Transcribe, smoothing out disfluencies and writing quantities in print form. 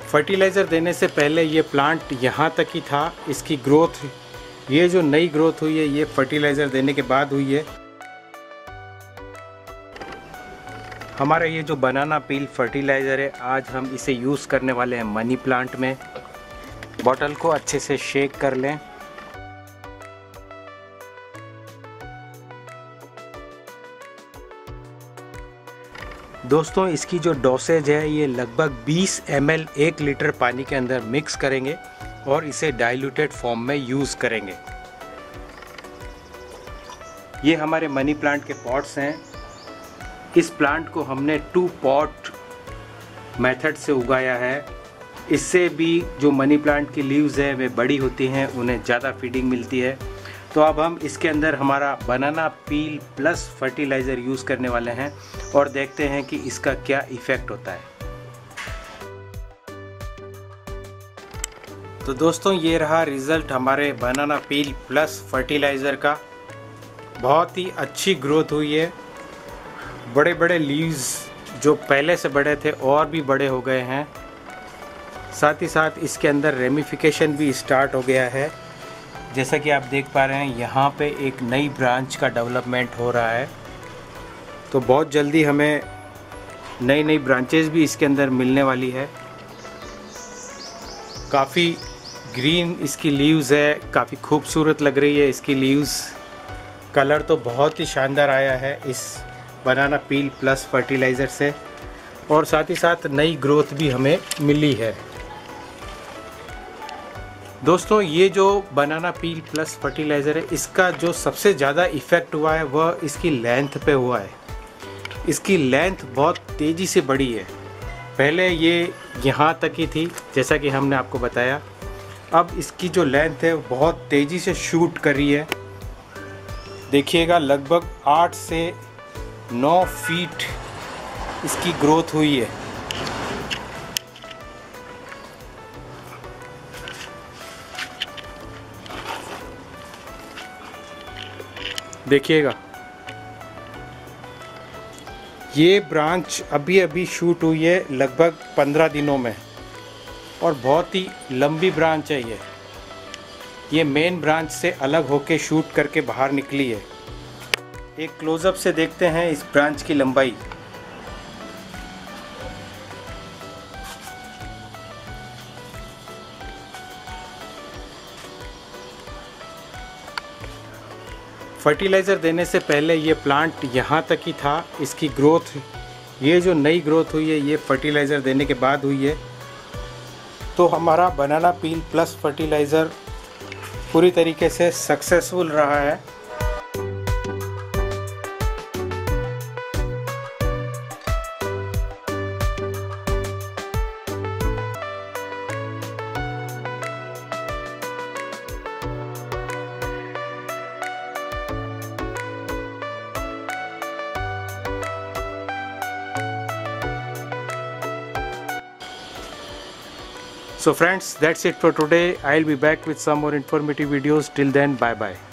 Fertiliser देने से पहले ये प्लांट यहाँ तक ही था। इसकी ग्रोथ, ये जो नई ग्रोथ हुई है ये फर्टिलाइज़र देने के बाद हुई है। हमारा ये जो बनाना पील फर्टिलाइज़र है, आज हम इसे यूज़ करने वाले हैं मनी प्लांट में। बॉटल को अच्छे से शेक कर लें। दोस्तों, इसकी जो डोसेज है ये लगभग 20 ml 1 लीटर पानी के अंदर मिक्स करेंगे और इसे डाइल्यूटेड फॉर्म में यूज़ करेंगे। ये हमारे मनी प्लांट के पॉट्स हैं। इस प्लांट को हमने 2 पॉट मेथड से उगाया है। इससे भी जो मनी प्लांट की लीव्स है वे बड़ी होती हैं, उन्हें ज़्यादा फीडिंग मिलती है। तो अब हम इसके अंदर हमारा banana peel plus fertiliser use करने वाले हैं और देखते हैं कि इसका क्या इफ़ेक्ट होता है। तो दोस्तों, ये रहा रिज़ल्ट हमारे बनाना पील प्लस फर्टिलाइज़र का। बहुत ही अच्छी ग्रोथ हुई है। बड़े बड़े लीव्स जो पहले से बड़े थे और भी बड़े हो गए हैं। साथ ही साथ इसके अंदर रेमिफिकेशन भी स्टार्ट हो गया है। जैसा कि आप देख पा रहे हैं, यहाँ पे एक नई ब्रांच का डेवलपमेंट हो रहा है। तो बहुत जल्दी हमें नई नई ब्रांचेस भी इसके अंदर मिलने वाली है। काफ़ी ग्रीन इसकी लीव्स है, काफ़ी खूबसूरत लग रही है इसकी लीव्स। कलर तो बहुत ही शानदार आया है इस बनाना पील प्लस फर्टिलाइज़र से, और साथ ही साथ नई ग्रोथ भी हमें मिली है। दोस्तों, ये जो बनाना पील प्लस फर्टिलाइज़र है, इसका जो सबसे ज़्यादा इफ़ेक्ट हुआ है वह इसकी लेंथ पे हुआ है। इसकी लेंथ बहुत तेज़ी से बढ़ी है। पहले ये यहाँ तक ही थी, जैसा कि हमने आपको बताया। अब इसकी जो लेंथ है बहुत तेज़ी से शूट कर रही है। देखिएगा, लगभग 8 से 9 फीट इसकी ग्रोथ हुई है। देखिएगा, ये ब्रांच अभी अभी शूट हुई है लगभग 15 दिनों में, और बहुत ही लंबी ब्रांच है ये मेन ब्रांच से अलग होके शूट करके बाहर निकली है। एक क्लोज़अप से देखते हैं इस ब्रांच की लंबाई। फर्टिलाइज़र देने से पहले ये प्लांट यहाँ तक ही था। इसकी ग्रोथ, ये जो नई ग्रोथ हुई है ये फर्टिलाइज़र देने के बाद हुई है। तो हमारा बनाना पील प्लस फर्टिलाइज़र पूरी तरीके से सक्सेसफुल रहा है। So friends, that's it for today. I'll be back with some more informative videos. Till then, bye bye.